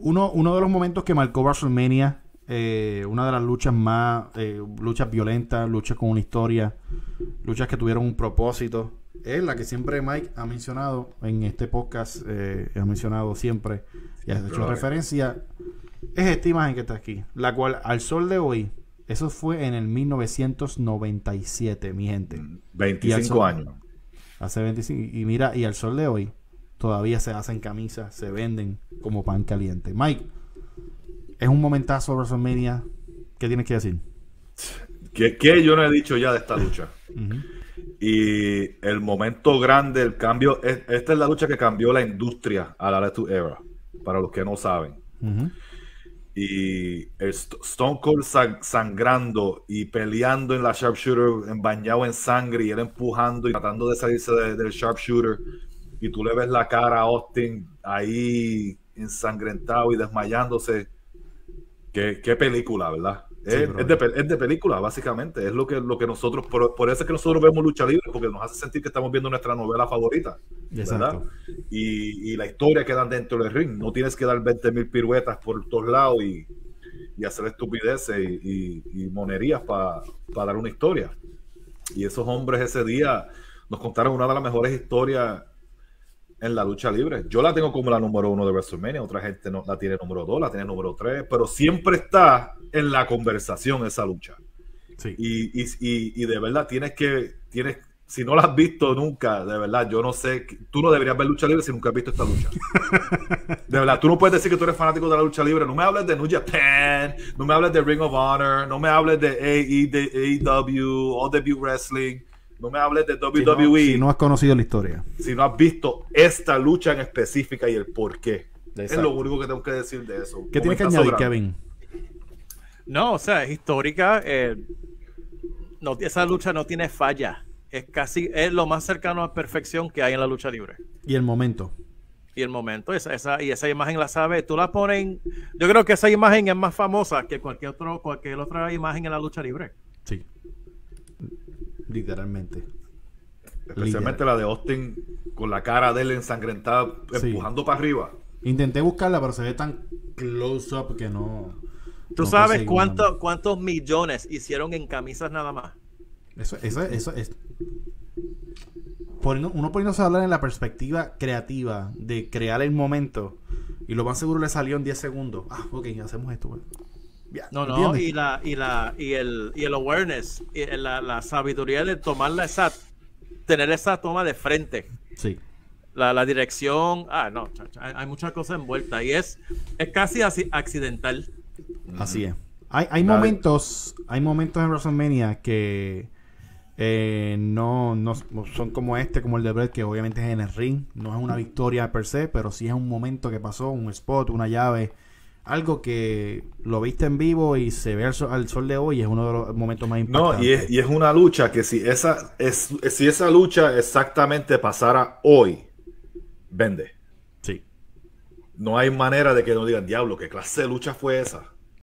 Uno de los momentos que marcó WrestleMania, una de las luchas más, luchas violentas, luchas con una historia, luchas que tuvieron un propósito, es la que siempre Mike ha mencionado en este podcast, ha mencionado siempre y ha hecho referencia, es esta imagen que está aquí, la cual al sol de hoy, eso fue en el 1997, mi gente. 25 años. Hace 25, y mira, y al sol de hoy todavía se hacen camisas, se venden como pan caliente. Mike, es un momentazo de WrestleMania. ¿Qué tienes que decir? ¿Qué yo no he dicho ya de esta lucha? Y el momento grande, el cambio, esta es la lucha que cambió la industria a la Attitude Era, para los que no saben. Y el Stone Cold sangrando y peleando en la sharpshooter, bañado en sangre, y él empujando y tratando de salirse del sharpshooter, y tú le ves la cara a Austin ahí ensangrentado y desmayándose. Qué película, ¿verdad? Sí, es de película, básicamente. Es lo que nosotros, por eso es que nosotros vemos lucha libre, porque nos hace sentir que estamos viendo nuestra novela favorita, ¿verdad? Y la historia que dan dentro del ring. No tienes que dar 20,000 piruetas por todos lados y hacer estupideces y monerías para dar una historia. Y esos hombres ese día nos contaron una de las mejores historias en la lucha libre. Yo la tengo como la número 1 de WrestleMania, otra gente no, la tiene número 2, la tiene número 3, pero siempre está en la conversación esa lucha. Sí. Y de verdad si no la has visto nunca, de verdad, yo no sé, tú no deberías ver lucha libre si nunca has visto esta lucha. De verdad, tú no puedes decir que tú eres fanático de la lucha libre. No me hables de New Japan, no me hables de Ring of Honor, no me hables de AEW, All Debut Wrestling. No me hables de WWE. Si no has conocido la historia. Si no has visto esta lucha en específica y el por qué. Exacto. Es lo único que tengo que decir de eso. ¿Qué tienes que añadir, Kevin? No, o sea, es histórica. Esa lucha no tiene falla. Es lo más cercano a perfección que hay en la lucha libre. Y el momento. Esa imagen la sabes. Tú la pones. Yo creo que esa imagen es más famosa que cualquier otra imagen en la lucha libre. Sí. Literalmente. Especialmente la de Austin con la cara de él ensangrentada, empujando para arriba. Intenté buscarla, pero se ve tan close up que no. ¿Tú sabes cuántos millones hicieron en camisas nada más? Eso es. Uno poniéndose a hablar en la perspectiva creativa de crear el momento, y lo más seguro le salió en 10 segundos. Ok, hacemos esto. No, y el awareness, la sabiduría de tener esa toma de frente. Sí. La dirección, hay muchas cosas envueltas y es casi así accidental. Así es. Hay momentos en WrestleMania que no son como como el de Bret, que obviamente es en el ring, no es una victoria per se, pero sí es un momento que pasó, un spot, una llave, algo que lo viste en vivo y se ve al sol de hoy, es uno de los momentos más importantes. No, y es una lucha que si esa lucha exactamente pasara hoy, vende. Sí. No hay manera de que no digan, diablo, ¿qué clase de lucha fue esa?